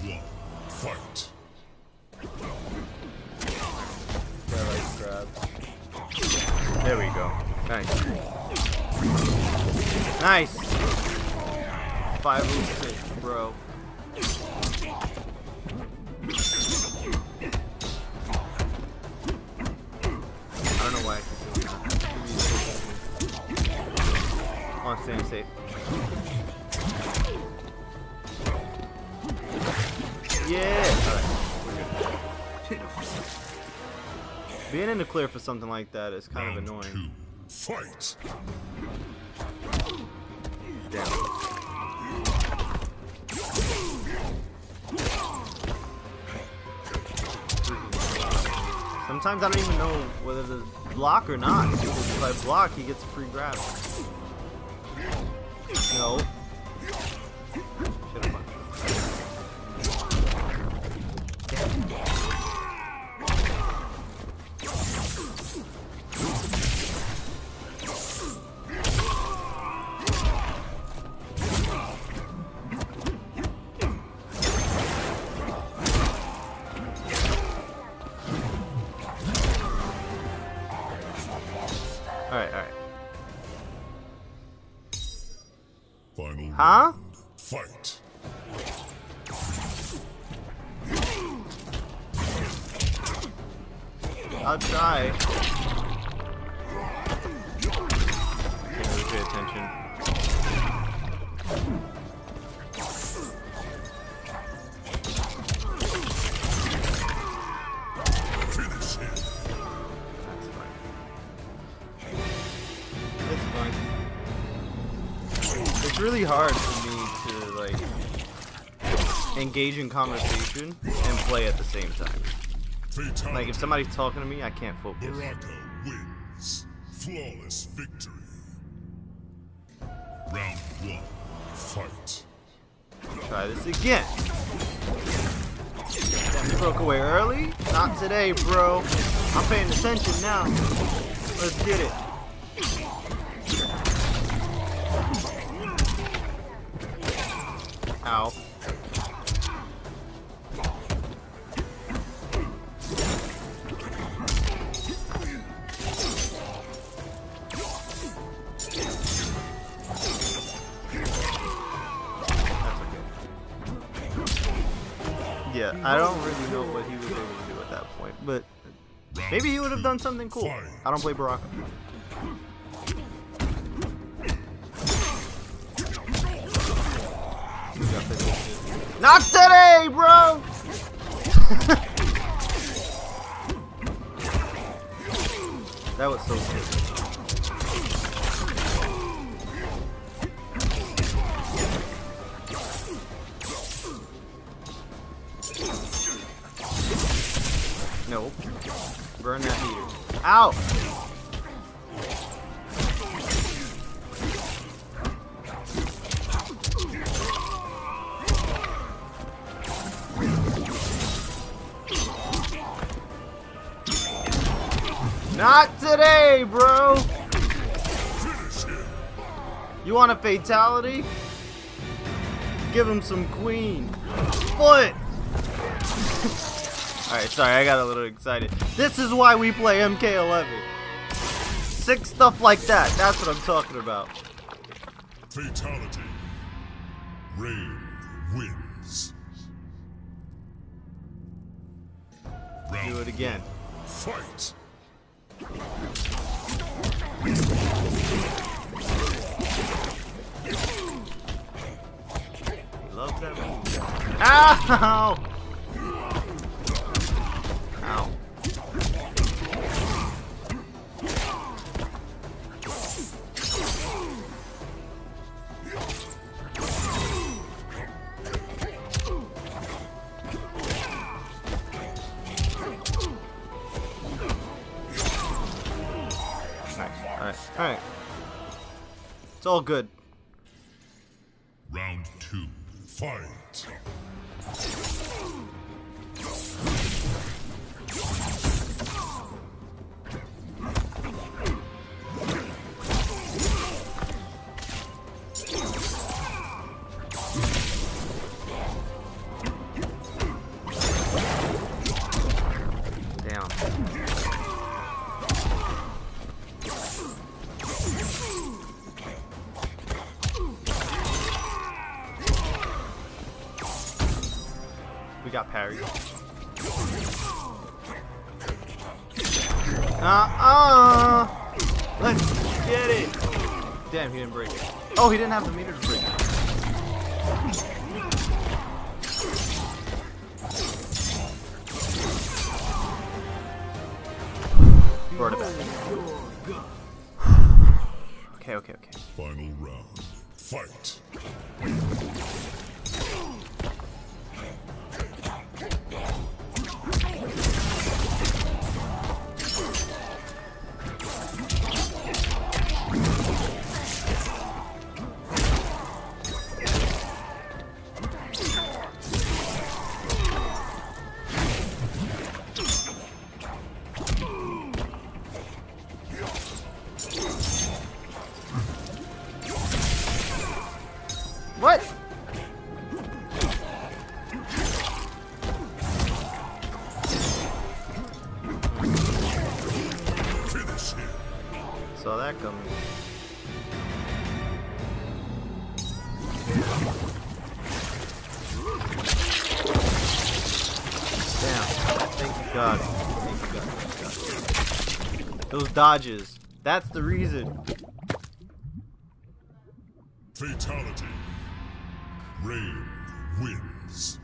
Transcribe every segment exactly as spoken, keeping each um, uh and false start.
one, fight. Yeah, like grabs. There we go. Nice. Nice. five oh six, bro. I don't know why I keep doing that. Come on, stay safe. Yeah! Alright, we're good. Being in the clear for something like that is kind of annoying. Two, fight! Damn. Sometimes I don't even know whether to block or not. If I block, he gets a free grab. No. Should've blocked. Alright, alright. Final Huh? fight. I'll try. Can't really pay attention. Finish him. That's fine. It's fine. It's really hard for me to like engage in conversation and play at the same time. Fatality. Like if somebody's talking to me, I can't focus. Baraka wins. Flawless victory. Round one, fight. Try this again. Damn, you broke away early? Not today, bro. I'm paying attention now. Let's get it. Ow. Yeah, I don't really know what he was able to do at that point, but maybe he would have done something cool. I don't play Baraka. Not today, bro! That was so good. Nope. Burn that heater. Ow! Not today, bro! You want a fatality? Give him some queen. Foot! Alright, sorry, I got a little excited. This is why we play M K eleven. Sick stuff like that. That's what I'm talking about. Fatality. Rain wins. Round Do it again. one, fight. He loves that move. Ow! Ow. Alright, alright. It's all good. Round two, fight. We got parry. Uh-uh! Let's get it! Damn, he didn't break it. Oh, he didn't have the meter to break it. Brought it back. Okay, okay, okay. Final round. Fight. What? Finish him. Saw that coming. Damn. Thank you, God. Thank you, God. Thank you, God. Those dodges. That's the reason. Fatality. Rain wins.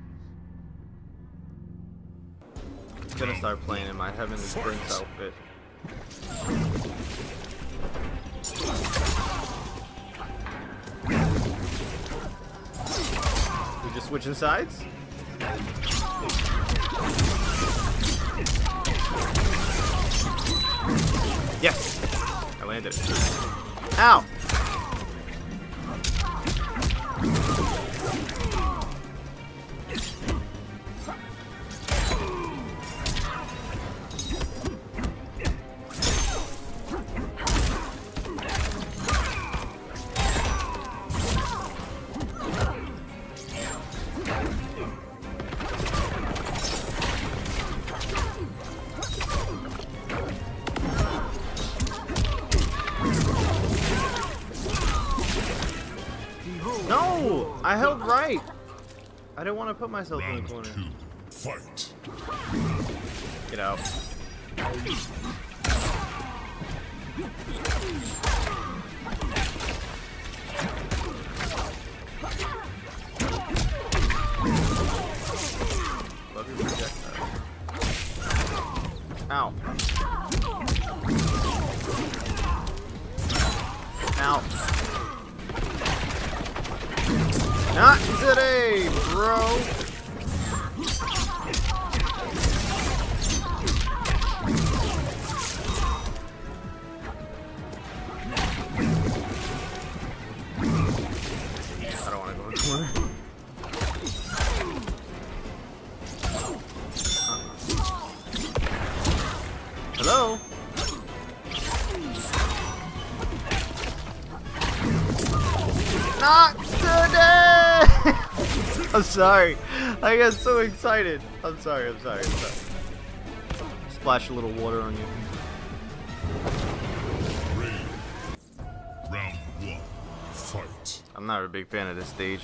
I'm gonna start playing in my Heavenly Prince outfit. We just switching sides? Yes! I landed it. Ow! No! I held right! I didn't want to put myself in the Round corner. two. Fight. Get out. Love your projectile. Ow. Ow. Not today, bro. I don't want to go in the corner. Uh-uh. Hello? Not today! I'm sorry. I got so excited. I'm sorry, I'm sorry, I'm sorry. Splash a little water on you. Rain. Round one. Fight. I'm not a big fan of this stage.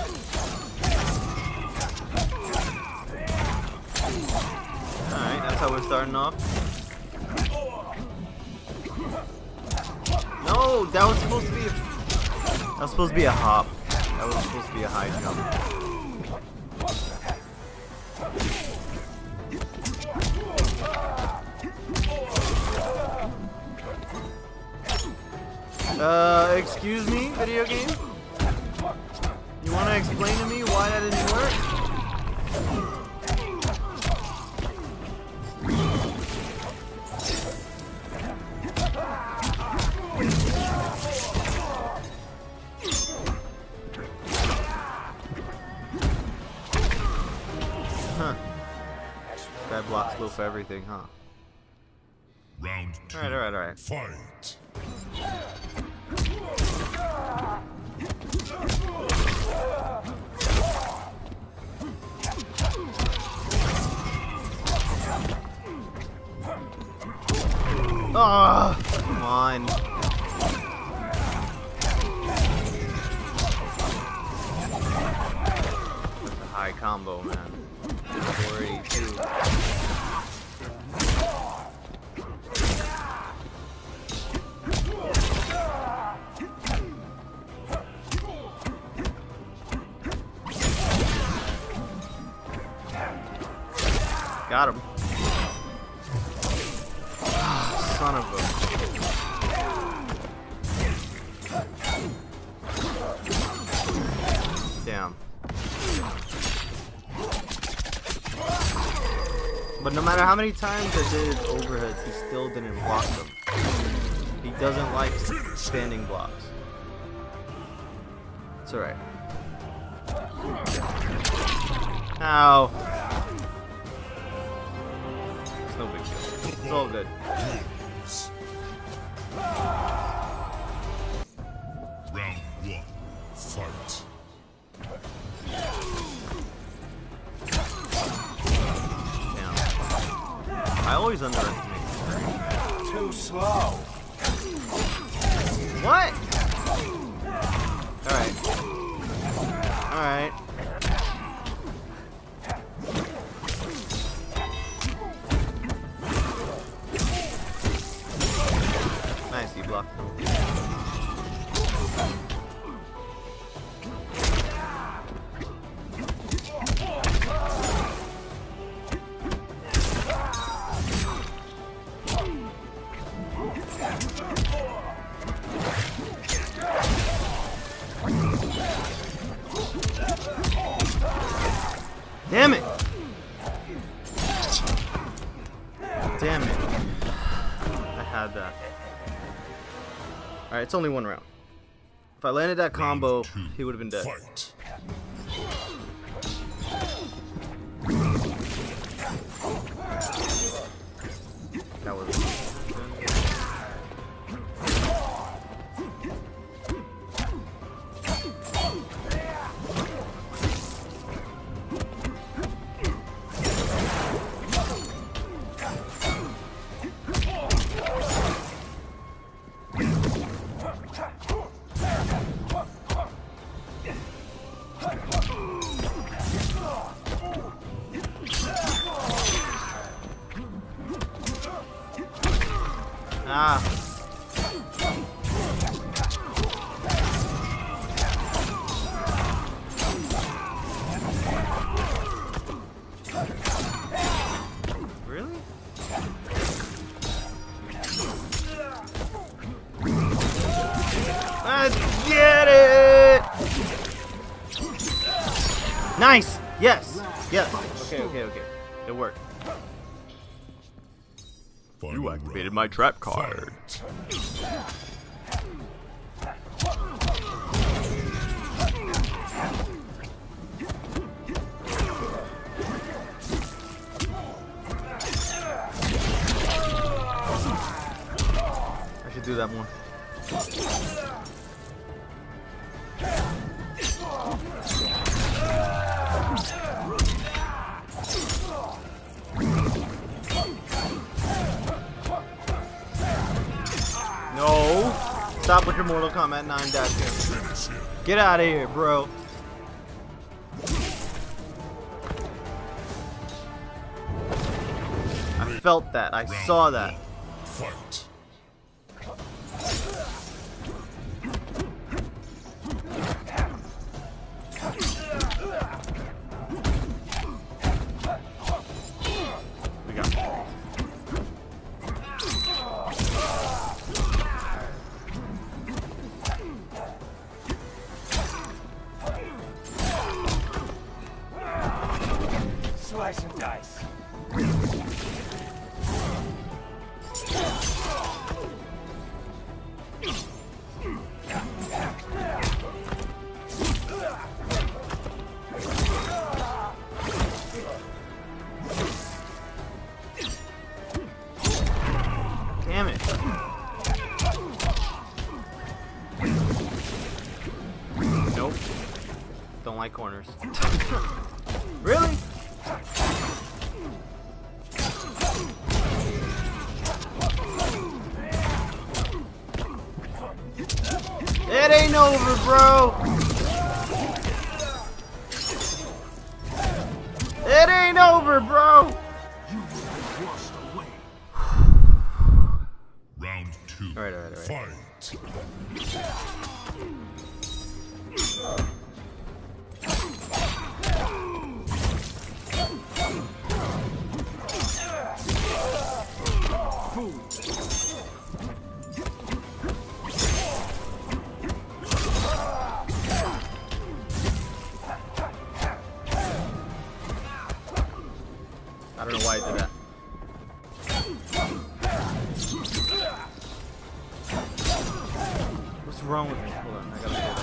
Alright, that's how we're starting off. No, that was supposed to be a, that was supposed to be a hop. That was supposed to be a high jump. Uh, excuse me, video game? You want to explain to me why that didn't work? Huh. That block slow for everything, huh? Round two. Alright, alright, alright. Fight. Ah, oh, come on. That's a high high combo, man. four eighty-two. Got him. Son of a... Damn. But no matter how many times I did overheads, he still didn't block them. He doesn't like standing blocks. It's alright. Ow. It's no big deal. It's all good. Round one, fight. Damn. I always underestimate. Too slow. What? Alright. Alright. Nice, you blocked. Damn it! Damn it. I had that. Alright, it's only one round. If I landed that combo, Two, he would have been dead. Fight. That was... Ah. Really? Let's get it! Nice! Yes! Yes! Okay, okay, okay. It worked. Final activated round. my trap card. Fight. I should do that more. No! Stop with your Mortal Kombat nine dash game. Get out of here, bro. I felt that. I saw that. Fight. We got it. Slice and dice. Damn it. Nope. Don't like corners. Really? It ain't over, bro. ain't over, bro. You will be washed away. Round two. All right, all right, all right. Fight. I don't know why I did that. What's wrong with me? Hold on, I gotta get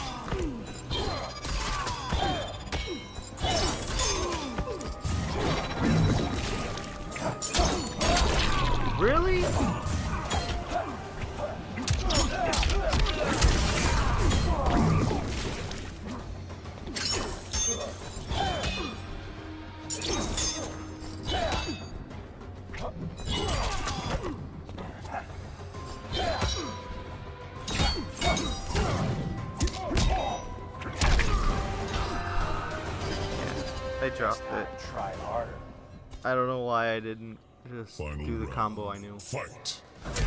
it. Really? I dropped it. Try harder. I don't know why I didn't just Final do the round. combo I knew. Fight.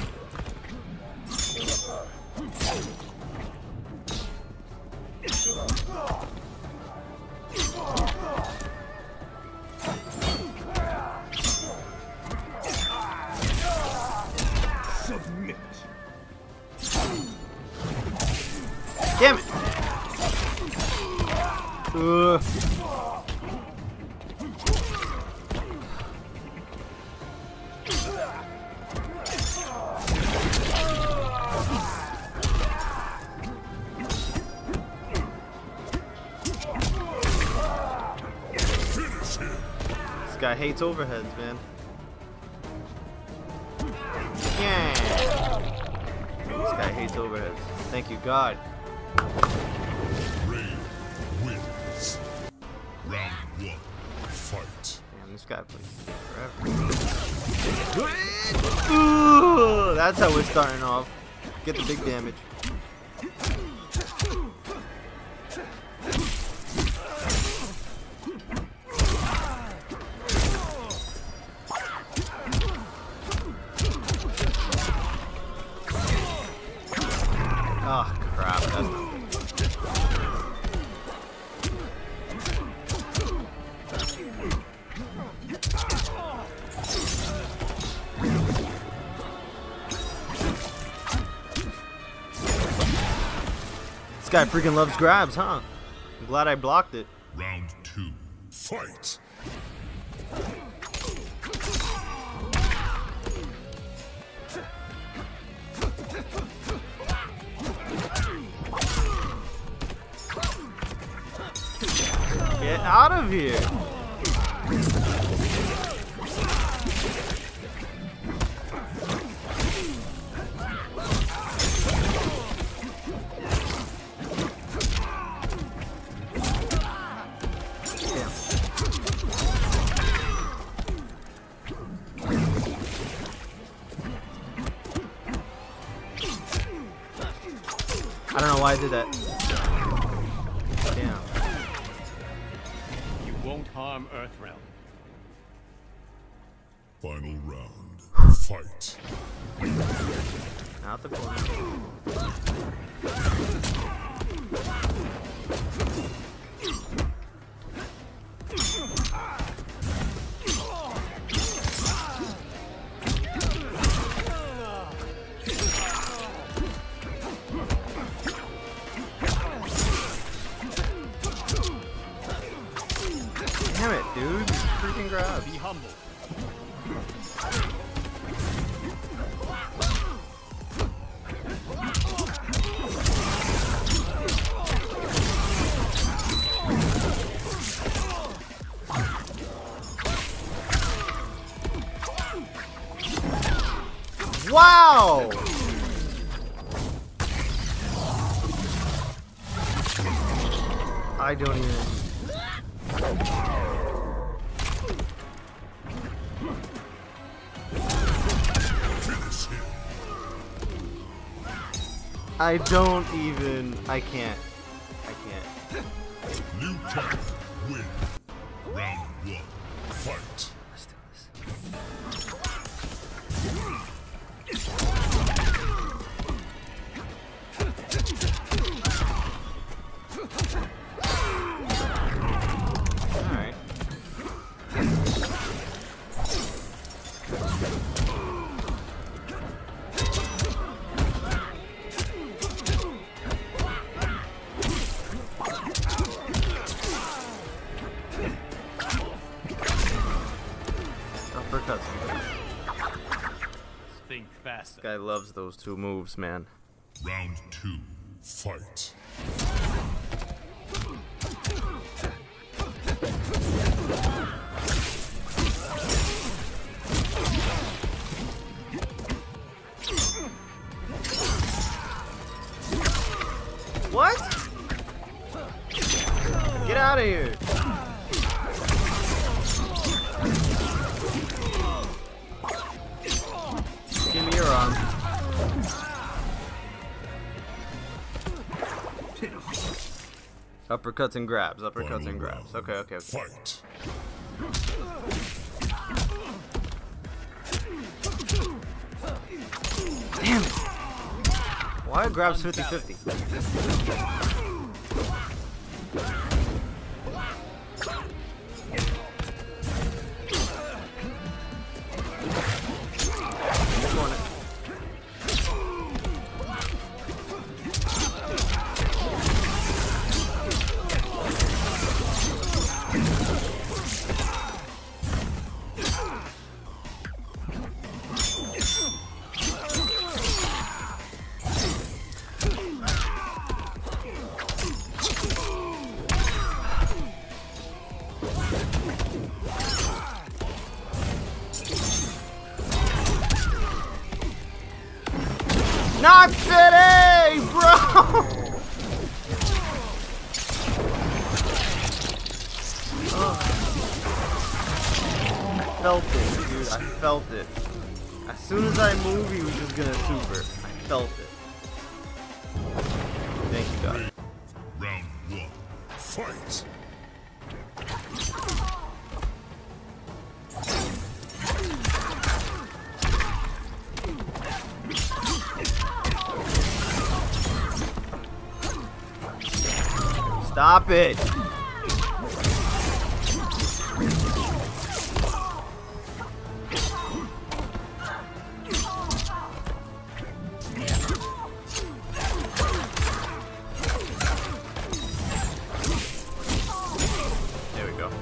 Submit. Damn it! Ugh. This guy hates overheads, man. Yeah. This guy hates overheads. Thank you, God. Ray wins. Round one. Fight. Damn, this guy plays forever. Ooh, that's how we're starting off. Get the big damage. Oh crap, that's not good. This guy freaking loves grabs, huh? I'm glad I blocked it. Round two. Fight. Get out of here! I don't know why I did that. Damn. You won't harm Earthrealm. Final round. Fight. Out the corner. Damn it, dude. Freaking grab. Be humble. Wow! I don't even... I don't even... I can't. I can't. New champ win. Round one. uppercuts. Think faster. Guy loves those two moves, man. Round two, fight. What? Get out of here. Give me your arm. Uppercuts and grabs, uppercuts Final and grabs. round. Okay, okay, okay. Fight. Damn it. Why are grabs fifty fifty? Not today, bro! Oh. I felt it, dude. I felt it. As soon as I move, he was just gonna super. I felt it. Thank you, God. Round one, fight. Stop it! There we go.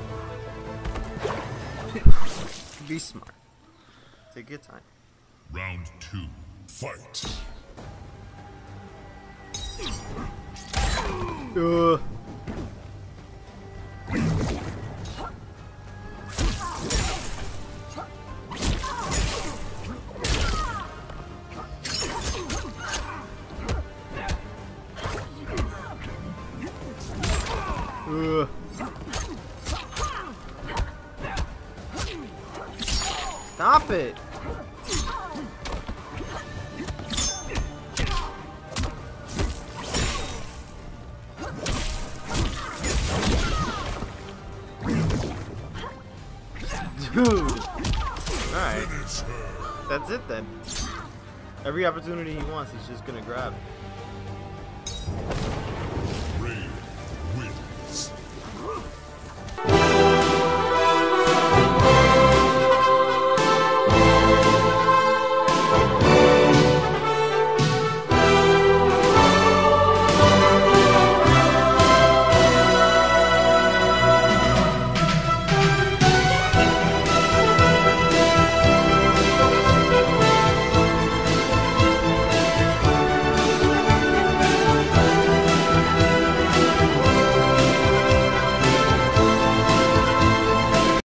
Be smart. Take your time. Round two, fight. Uh. Uh. Stop it! Dude! Alright. That's it then. Every opportunity he wants, he's just gonna grab.